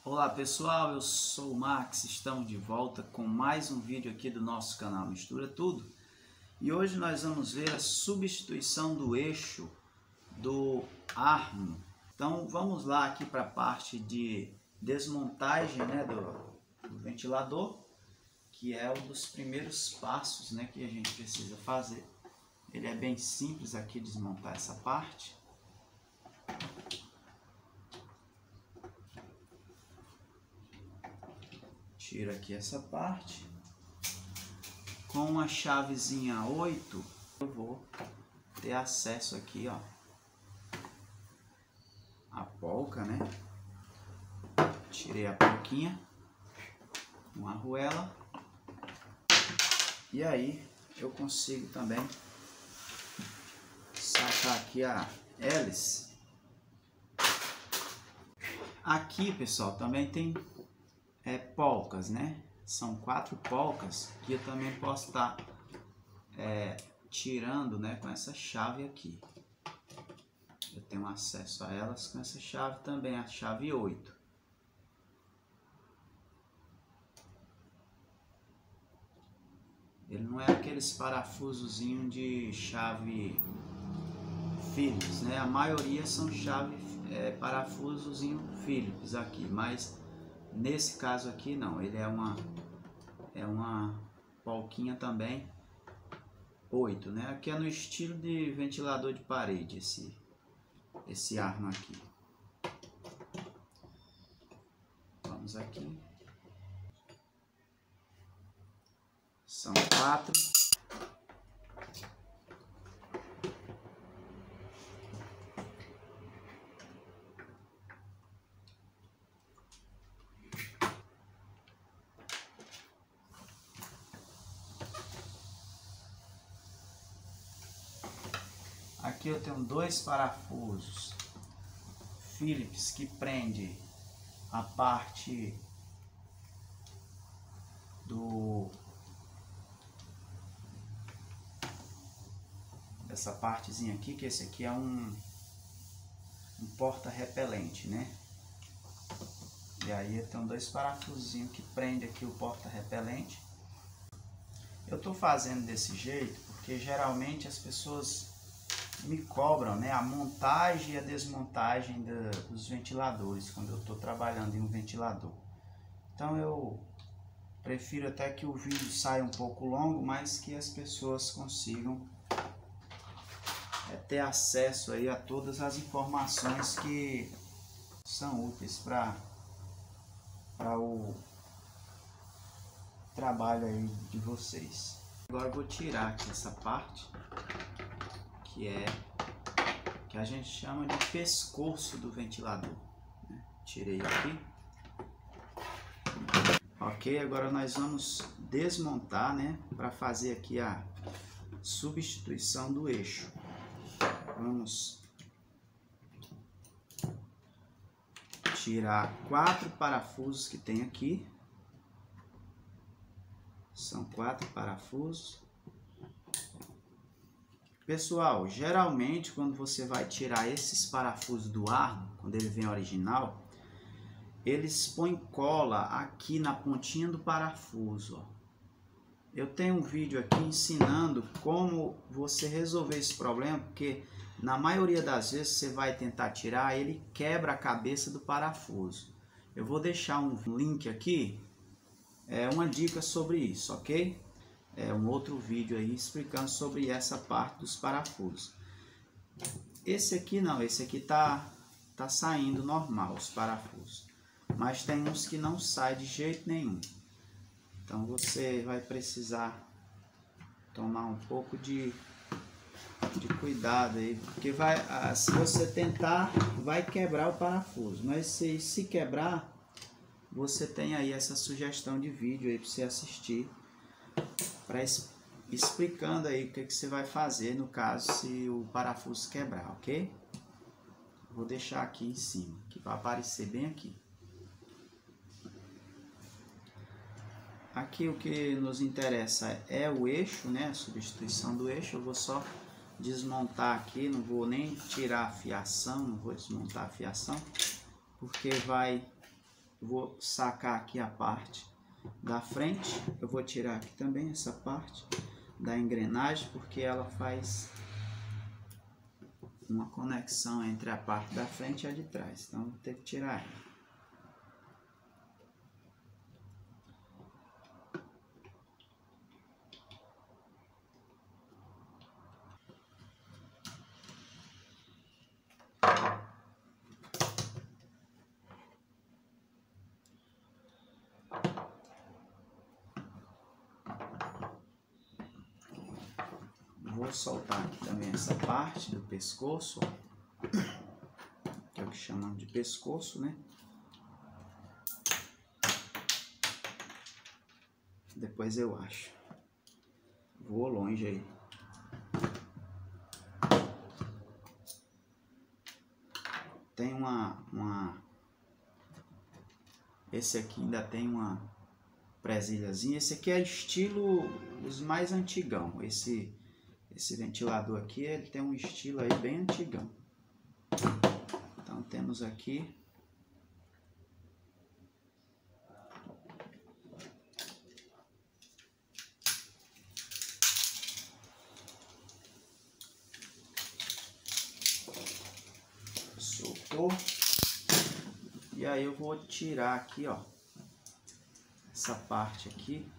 Olá pessoal, eu sou o Max, estamos de volta com mais um vídeo aqui do nosso canal Mistura Tudo. E hoje nós vamos ver a substituição do eixo do Arno. Então vamos lá aqui para a parte de desmontagem, né, do ventilador, que é um dos primeiros passos, né, que a gente precisa fazer. Ele é bem simples aqui desmontar essa parte. Tiro aqui essa parte. Com a chavezinha 8, eu vou ter acesso aqui, ó, a polca, né? Tirei a polquinha, uma arruela. E aí eu consigo também sacar aqui a hélice. Aqui, pessoal, também tem polcas, né? São 4 polcas que eu também posso estar tirando, né, com essa chave aqui. Eu tenho acesso a elas com essa chave também, a chave 8. Ele não é aqueles parafusozinhos de chave Phillips, né? A maioria são chave parafusozinho Phillips aqui, mas nesse caso aqui não, ele é uma polquinha também 8, né? Aqui é no estilo de ventilador de parede esse Arno aqui. Vamos aqui. São 4. Aqui eu tenho 2 parafusos Phillips que prende a parte dessa partezinha aqui, que esse aqui é um porta repelente, né? E aí eu tenho 2 parafusinhos que prende aqui o porta repelente. Eu tô fazendo desse jeito porque geralmente as pessoas me cobram, né, a montagem e a desmontagem dos ventiladores quando eu estou trabalhando em um ventilador. Então eu prefiro até que o vídeo saia um pouco longo, mas que as pessoas consigam ter acesso aí a todas as informações que são úteis para o trabalho aí de vocês. Agora eu vou tirar aqui essa parte que a gente chama de pescoço do ventilador, né? Tirei aqui. Ok, agora nós vamos desmontar, né, para fazer aqui a substituição do eixo. Vamos tirar 4 parafusos que tem aqui. São 4 parafusos. Pessoal, geralmente quando você vai tirar esses parafusos do Arno, quando ele vem original, eles põem cola aqui na pontinha do parafuso, ó. Eu tenho um vídeo aqui ensinando como você resolver esse problema, porque na maioria das vezes você vai tentar tirar, ele quebra a cabeça do parafuso. Eu vou deixar um link aqui, uma dica sobre isso, ok? Um outro vídeo aí explicando sobre essa parte dos parafusos. Esse aqui não, esse aqui tá saindo normal os parafusos, mas tem uns que não saem de jeito nenhum. Então você vai precisar tomar um pouco de cuidado aí, porque se você tentar, vai quebrar o parafuso, mas se quebrar, você tem aí essa sugestão de vídeo aí para você assistir, explicando aí o que você vai fazer no caso se o parafuso quebrar, ok? Vou deixar aqui em cima, que vai aparecer bem aqui. Aqui o que nos interessa é o eixo, né? A substituição do eixo. Eu vou só desmontar aqui, não vou nem tirar a fiação, não vou desmontar a fiação, porque vai eu vou sacar aqui a parte da frente. Eu vou tirar aqui também essa parte da engrenagem, porque ela faz uma conexão entre a parte da frente e a de trás. Então vou ter que tirar ela. Vou soltar aqui também essa parte do pescoço, ó, que é o que chamamos de pescoço, né? Depois eu acho. Vou longe aí. Tem esse aqui ainda tem uma presilhazinha. Esse aqui é estilo os mais antigão. Esse ventilador aqui, ele tem um estilo aí bem antigão. Então temos aqui soltou. E aí eu vou tirar aqui, ó, essa parte aqui.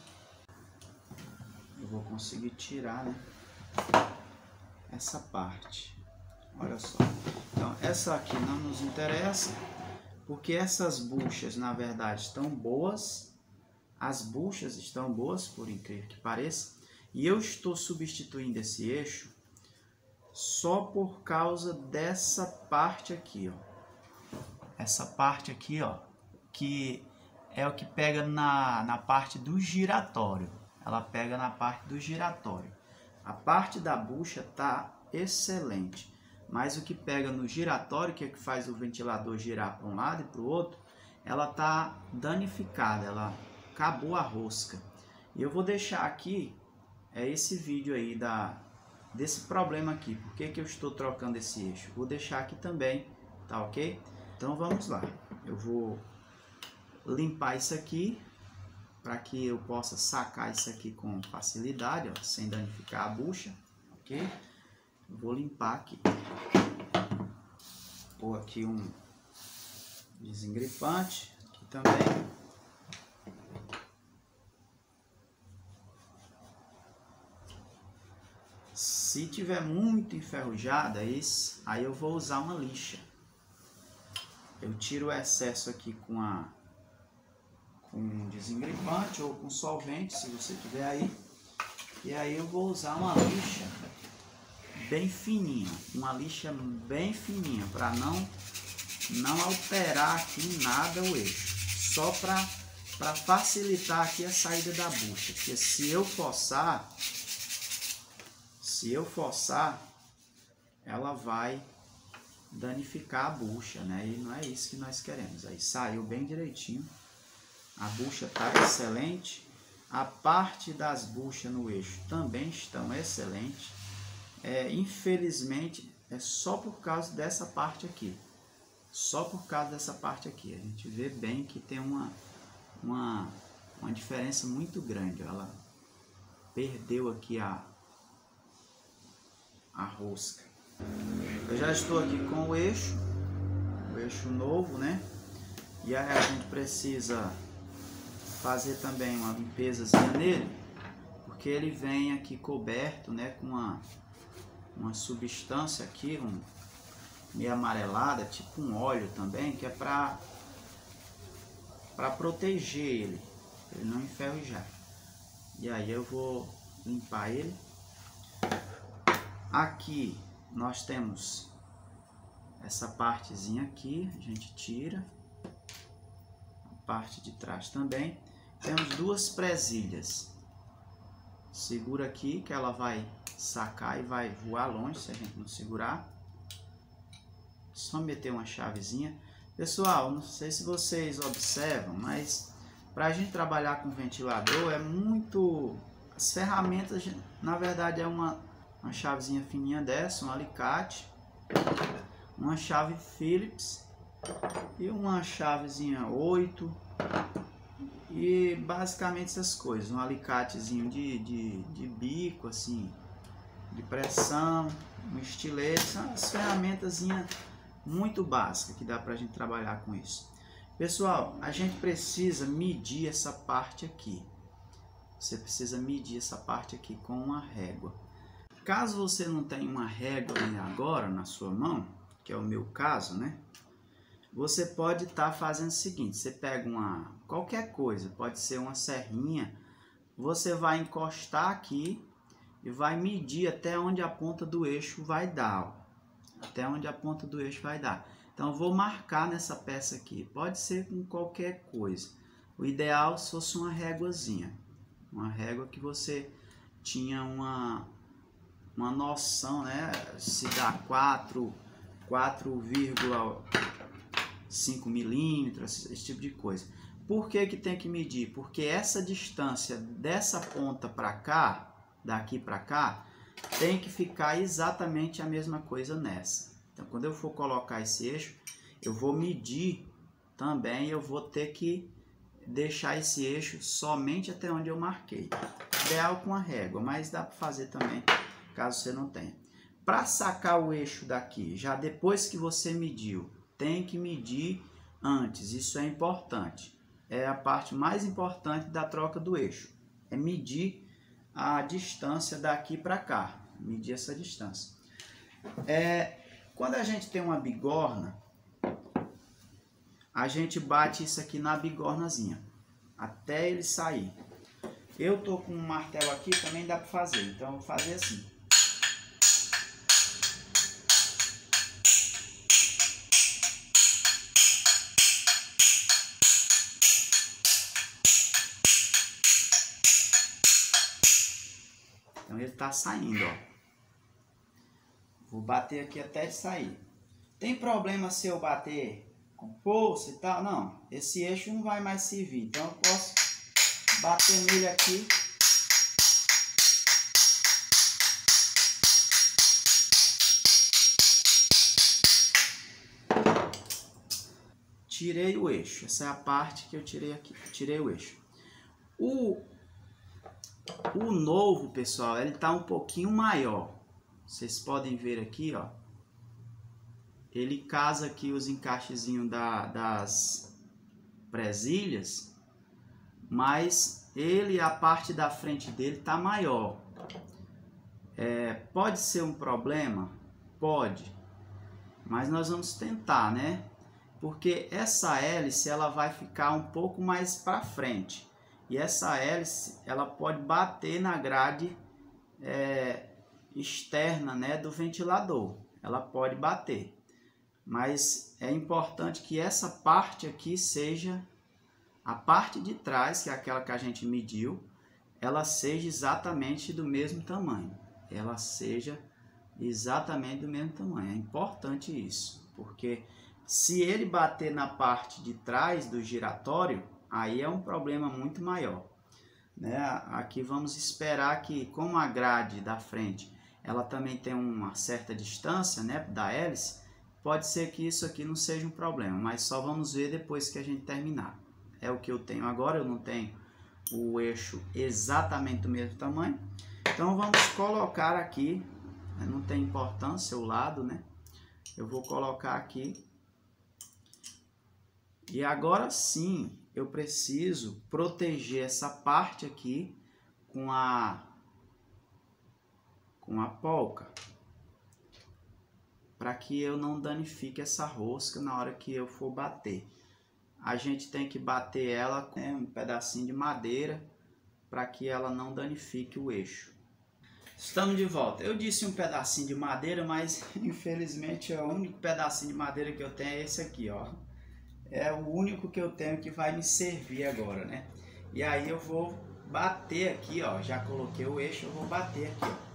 Eu vou conseguir tirar, né, essa parte. Olha só. Então essa aqui não nos interessa, porque essas buchas na verdade estão boas. As buchas estão boas, por incrível que pareça. E eu estou substituindo esse eixo só por causa dessa parte aqui, ó. Essa parte aqui, ó, que é o que pega na parte do giratório. Ela pega na parte do giratório. A parte da bucha tá excelente, mas o que pega no giratório, que é que faz o ventilador girar para um lado e para o outro, ela tá danificada, ela acabou a rosca. E eu vou deixar aqui esse vídeo aí desse problema aqui. Por que eu estou trocando esse eixo? Vou deixar aqui também, tá ok? Então vamos lá. Eu vou limpar isso aqui para que eu possa sacar isso aqui com facilidade, ó, sem danificar a bucha, ok? Eu vou limpar aqui. Vou pôr aqui um desengripante aqui também. Se tiver muito enferrujada, aí eu vou usar uma lixa. Eu tiro o excesso aqui com desengripante ou com solvente, se você tiver aí. E aí eu vou usar uma lixa bem fininha, para não alterar aqui em nada o eixo, só para facilitar aqui a saída da bucha, porque se eu forçar, ela vai danificar a bucha, né? E não é isso que nós queremos. Aí saiu bem direitinho, a bucha está excelente, a parte das buchas no eixo também estão excelentes. Infelizmente é só por causa dessa parte aqui, a gente vê bem que tem uma diferença muito grande. Ela perdeu aqui a rosca. Eu já estou aqui com o eixo novo, né? E aí a gente precisa fazer também uma limpezazinha nele, porque ele vem aqui coberto, né, com uma substância aqui, meio amarelada, tipo um óleo também, que é para proteger ele não enferrujar. E aí eu vou limpar ele. Aqui nós temos essa partezinha aqui, a gente tira. A parte de trás também. Temos duas presilhas. Segura aqui que ela vai sacar e vai voar longe se a gente não segurar. Só meter uma chavezinha. Pessoal, não sei se vocês observam, mas para a gente trabalhar com ventilador é muito... As ferramentas, na verdade, é uma chavezinha fininha dessa, um alicate, uma chave Phillips e uma chavezinha 8 e basicamente essas coisas, um alicatezinho de bico assim, de pressão, um estilete, são as ferramentazinhas muito básicas que dá pra gente trabalhar com isso. Pessoal, a gente precisa medir essa parte aqui. Você precisa medir essa parte aqui com uma régua. Caso você não tenha uma régua agora na sua mão, que é o meu caso, né? Você pode estar fazendo o seguinte, você pega qualquer coisa, pode ser uma serrinha, você vai encostar aqui e vai medir até onde a ponta do eixo vai dar, ó. Até onde a ponta do eixo vai dar. Então eu vou marcar nessa peça aqui, pode ser com qualquer coisa. O ideal se fosse uma réguazinha, uma régua que você tinha uma noção, né? Se dá 4,5 milímetros, esse tipo de coisa. Por que que tem que medir? Porque essa distância dessa ponta para cá, daqui para cá, tem que ficar exatamente a mesma coisa nessa. Então, quando eu for colocar esse eixo, eu vou medir também, eu vou ter que deixar esse eixo somente até onde eu marquei. Ideal com a régua, mas dá para fazer também, caso você não tenha. Para sacar o eixo daqui, já depois que você mediu, tem que medir antes, isso é importante. É a parte mais importante da troca do eixo, é medir a distância daqui para cá, medir essa distância. Quando a gente tem uma bigorna, a gente bate isso aqui na bigornazinha, até ele sair. Eu tô com um martelo aqui, também dá para fazer, então eu vou fazer assim. Então ele tá saindo, ó. Vou bater aqui até ele sair. Tem problema se eu bater com força e tal? Não, esse eixo não vai mais servir. Então eu posso bater nele aqui. Tirei o eixo. Essa é a parte que eu tirei aqui. Tirei o eixo. O novo, pessoal, ele tá um pouquinho maior. Vocês podem ver aqui, ó. Ele casa aqui os encaixezinhos das presilhas, mas a parte da frente dele tá maior. Pode ser um problema? Pode. Mas nós vamos tentar, né? Porque essa hélice, ela vai ficar um pouco mais para frente. E essa hélice, ela pode bater na grade externa, né, do ventilador. Ela pode bater. Mas é importante que essa parte aqui seja a parte de trás, que é aquela que a gente mediu, ela seja exatamente do mesmo tamanho. Ela seja exatamente do mesmo tamanho. É importante isso, porque se ele bater na parte de trás do giratório, aí é um problema muito maior, né? Aqui vamos esperar que, como a grade da frente, ela também tem uma certa distância, né, da hélice, pode ser que isso aqui não seja um problema, mas só vamos ver depois que a gente terminar. É o que eu tenho agora, eu não tenho o eixo exatamente do mesmo tamanho. Então vamos colocar aqui, não tem importância o lado, né? Eu vou colocar aqui. E agora sim, eu preciso proteger essa parte aqui com a polca, para que eu não danifique essa rosca na hora que eu for bater. A gente tem que bater ela com um pedacinho de madeira para que ela não danifique o eixo. Estamos de volta. Eu disse um pedacinho de madeira, mas infelizmente o único pedacinho de madeira que eu tenho é esse aqui, ó. É o único que eu tenho que vai me servir agora, né? E aí eu vou bater aqui, ó. Já coloquei o eixo, eu vou bater aqui, ó.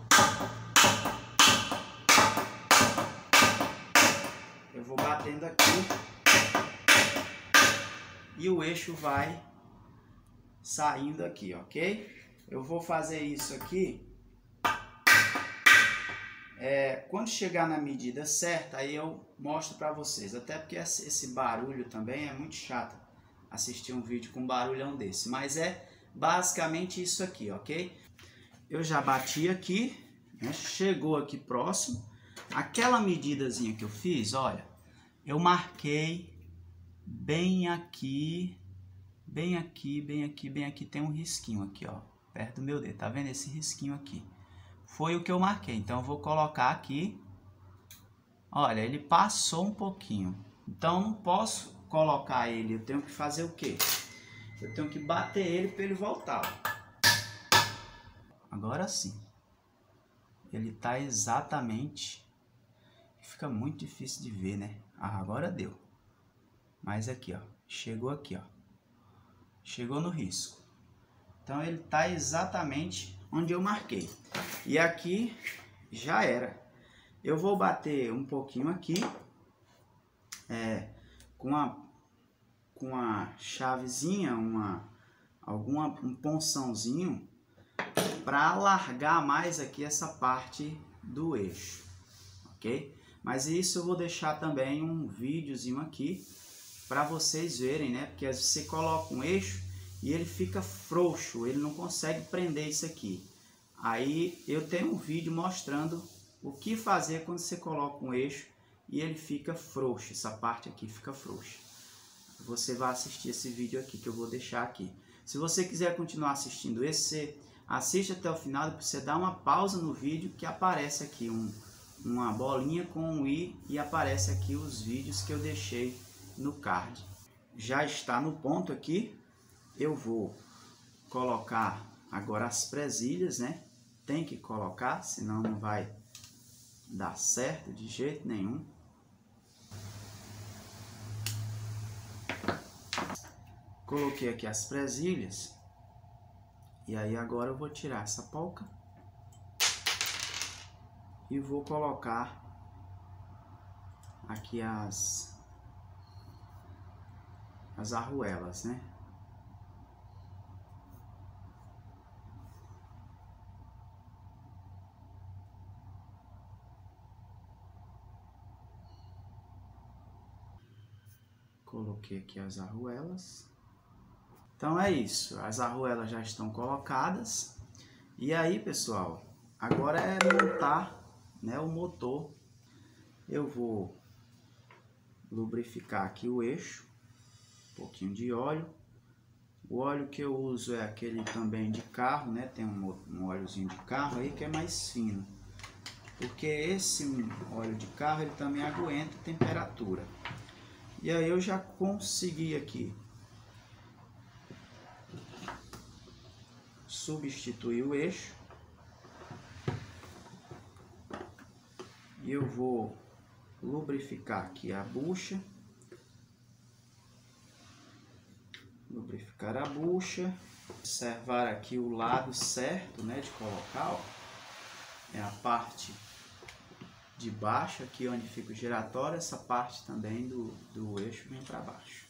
Eu vou batendo aqui e o eixo vai saindo aqui, ok? Eu vou fazer isso aqui Quando chegar na medida certa, aí eu mostro para vocês. Até porque esse barulho também é muito chato assistir um vídeo com um barulhão desse. Mas é basicamente isso aqui, ok? Eu já bati aqui, né? Chegou aqui próximo. Aquela medidazinha que eu fiz, olha, eu marquei bem aqui, bem aqui, bem aqui, bem aqui. Tem um risquinho aqui, ó, perto do meu dedo. Tá vendo esse risquinho aqui? Foi o que eu marquei. Então eu vou colocar aqui. Olha, ele passou um pouquinho. Então não posso colocar ele. Eu tenho que fazer o quê? Eu tenho que bater ele para ele voltar. Agora sim. Ele tá exatamente. Fica muito difícil de ver, né? Ah, agora deu. Mas aqui, ó. Chegou aqui, ó. Chegou no risco. Então ele tá exatamente onde eu marquei. E aqui já era. Eu vou bater um pouquinho aqui. Com a chavezinha, um ponçãozinho, para alargar mais aqui essa parte do eixo, ok? Mas isso eu vou deixar também um videozinho aqui para vocês verem, né? Porque às vezes você coloca um eixo e ele fica frouxo, ele não consegue prender isso aqui. Aí eu tenho um vídeo mostrando o que fazer quando você coloca um eixo e ele fica frouxo, essa parte aqui fica frouxa. Você vai assistir esse vídeo aqui que eu vou deixar aqui. Se você quiser continuar assistindo esse, você assiste até o final, depois você dá uma pausa no vídeo que aparece aqui uma bolinha com um i e aparece aqui os vídeos que eu deixei no card. Já está no ponto aqui. Eu vou colocar agora as presilhas, né? Tem que colocar, senão não vai dar certo de jeito nenhum. Coloquei aqui as presilhas. E aí agora eu vou tirar essa polca. E vou colocar aqui as arruelas, né? Coloquei aqui as arruelas. Então é isso, as arruelas já estão colocadas. E aí, pessoal, agora é montar, né, o motor. Eu vou lubrificar aqui o eixo, um pouquinho de óleo. O óleo que eu uso é aquele também de carro, né? Tem um óleozinho de carro aí que é mais fino. Porque esse óleo de carro ele também aguenta temperatura. E aí eu já consegui aqui substituir o eixo. E eu vou lubrificar aqui a bucha. Lubrificar a bucha. Observar aqui o lado certo, né, de colocar, ó. É a parte de baixo, aqui onde fica o giratório. Essa parte também do eixo vem para baixo.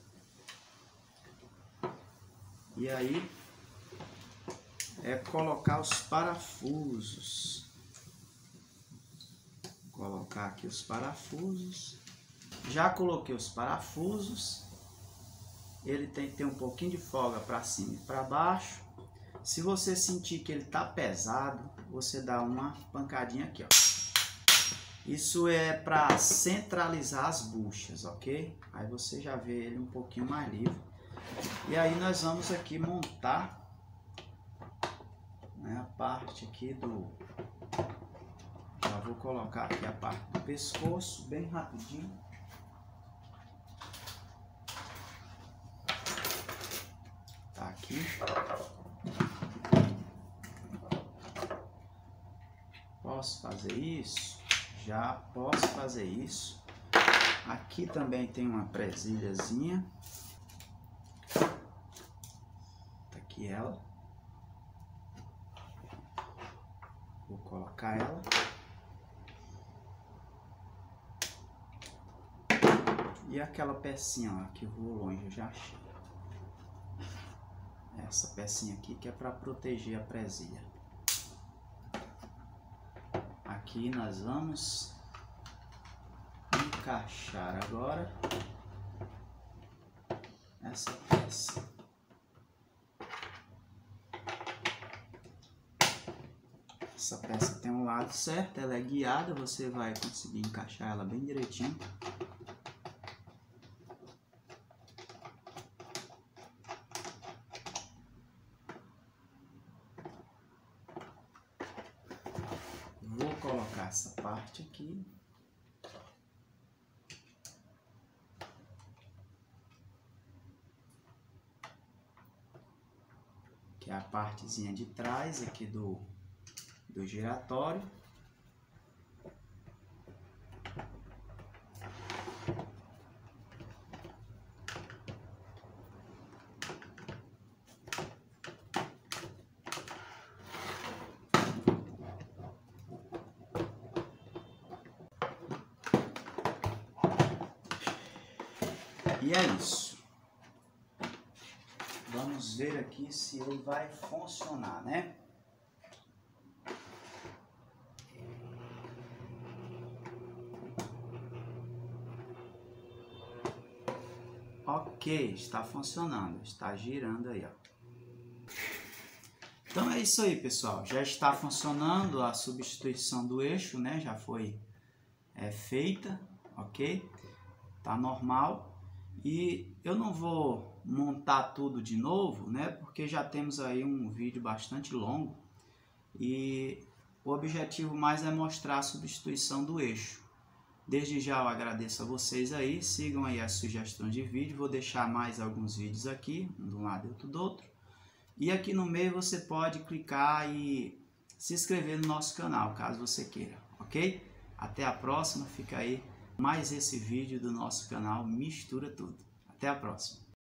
E aí é colocar os parafusos. Colocar aqui os parafusos. Já coloquei os parafusos. Ele tem que ter um pouquinho de folga para cima e para baixo. Se você sentir que ele tá pesado, você dá uma pancadinha aqui, ó. Isso é para centralizar as buchas, ok? Aí você já vê ele um pouquinho mais livre. E aí nós vamos aqui montar, né, a parte aqui do... Já vou colocar aqui a parte do pescoço bem rapidinho. Tá aqui. Posso fazer isso? Já posso fazer isso. Aqui também tem uma presilhazinha. Tá aqui ela. Vou colocar ela. E aquela pecinha lá que voou longe, eu já achei. Essa pecinha aqui que é para proteger a presilha. Aqui nós vamos encaixar agora essa peça. Essa peça tem um lado certo, ela é guiada, você vai conseguir encaixar ela bem direitinho. Vou colocar essa parte aqui. Que é a partezinha de trás aqui do giratório. E é isso. Vamos ver aqui se ele vai funcionar, né? Ok, está funcionando, está girando aí, ó. Então é isso aí, pessoal. Já está funcionando a substituição do eixo, né? Já foi feita, ok? Tá normal. E eu não vou montar tudo de novo, né? Porque já temos aí um vídeo bastante longo. E o objetivo mais é mostrar a substituição do eixo. Desde já eu agradeço a vocês aí, sigam aí as sugestões de vídeo, vou deixar mais alguns vídeos aqui, um de um lado e outro do outro. E aqui no meio você pode clicar e se inscrever no nosso canal, caso você queira, ok? Até a próxima, fica aí mais esse vídeo do nosso canal Mistura Tudo. Até a próxima!